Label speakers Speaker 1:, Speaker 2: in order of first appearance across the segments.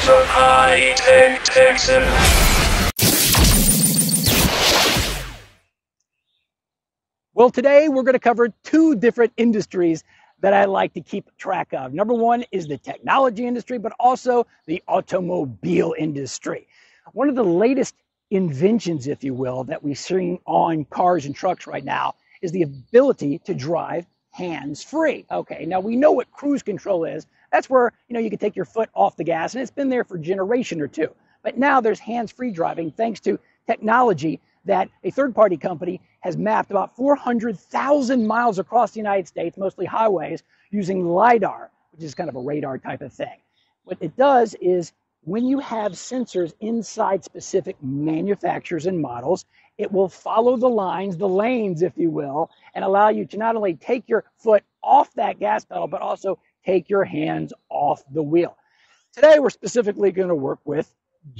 Speaker 1: of high-tech Texas.
Speaker 2: Well, today we're going to cover two different industries that I like to keep track of. Number one is the technology industry, but also the automobile industry. One of the latest inventions, if you will, that we see on cars and trucks right now is the ability to drive hands-free. Okay, now we know what cruise control is. That's where, you can take your foot off the gas, and it's been there for a generation or two. But now there's hands-free driving thanks to technology that a third-party company has mapped about 400,000 miles across the United States, mostly highways, using LIDAR, which is kind of a radar type of thing. What it does is when you have sensors inside specific manufacturers and models, it will follow the lines, the lanes, if you will, and allow you to not only take your foot off that gas pedal, but also take your hands off the wheel. Today, we're specifically going to work with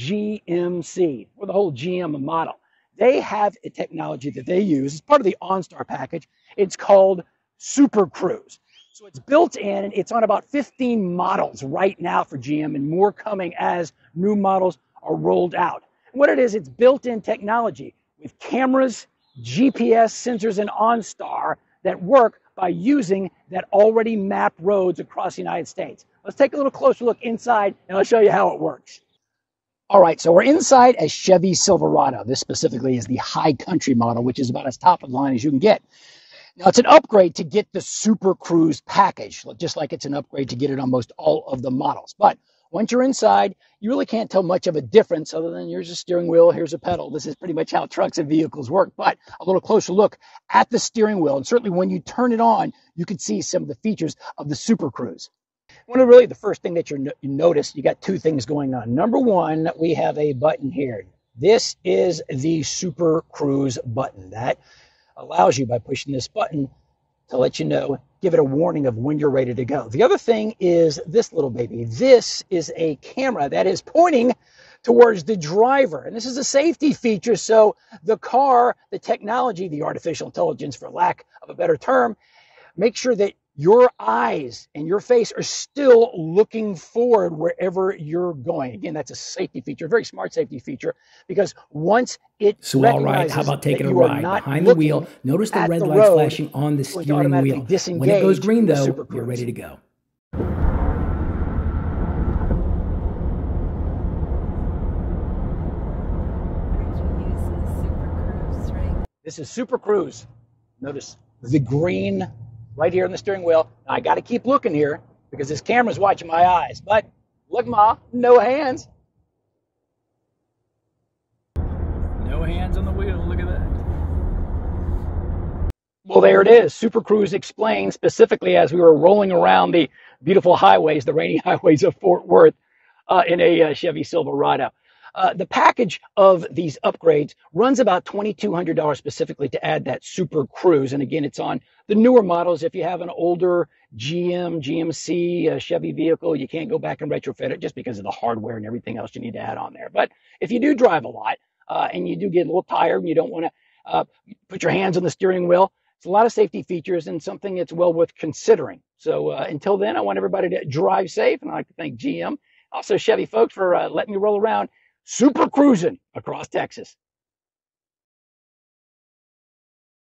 Speaker 2: GMC, or the whole GM model. They have a technology that they use as part of the OnStar package. It's called Super Cruise. So it's built in, and it's on about 15 models right now for GM, and more coming as new models are rolled out. And what it is, it's built-in technology with cameras, GPS sensors, and OnStar that work by using that already mapped roads across the United States. Let's take a little closer look inside, and I'll show you how it works. All right, so we're inside a Chevy Silverado. This specifically is the high country model, which is about as top of the line as you can get. Now, it's an upgrade to get the Super Cruise package, just like it's an upgrade to get it on most all of the models. But once you're inside, you really can't tell much of a difference other than here's a steering wheel, here's a pedal. This is pretty much how trucks and vehicles work. But a little closer look at the steering wheel, and certainly when you turn it on, you can see some of the features of the Super Cruise. Really, the first thing that you notice, you got two things going on. Number one, we have a button here. This is the Super Cruise button. That allows you, by pushing this button, to let you know, give it a warning of when you're ready to go. The other thing is this little baby. This is a camera that is pointing towards the driver. And this is a safety feature. So the car, the technology, the artificial intelligence, for lack of a better term, make sure that your eyes and your face are still looking forward wherever you're going. Again, that's a safety feature, a very smart safety feature, because once it
Speaker 3: So all right, how about taking a ride behind the wheel? Notice the red lights flashing on the steering wheel. When it goes green, though, you're ready to go.
Speaker 2: This is Super Cruise. Notice the green right here on the steering wheel. Now, I got to keep looking here because this camera's watching my eyes. But look, Ma, no hands.
Speaker 3: No hands on the wheel. Look at that.
Speaker 2: Well, there it is. Super Cruise explained specifically as we were rolling around the beautiful highways, the rainy highways of Fort Worth in a Chevy Silverado. The package of these upgrades runs about $2,200 specifically to add that Super Cruise. And again, it's on the newer models. If you have an older GMC, Chevy vehicle, you can't go back and retrofit it just because of the hardware and everything else you need to add on there. But if you do drive a lot and you do get a little tired and you don't want to put your hands on the steering wheel, it's a lot of safety features and something that's well worth considering. So until then, I want everybody to drive safe. And I'd like to thank GM, also Chevy folks, for letting me roll around Super Cruising across Texas.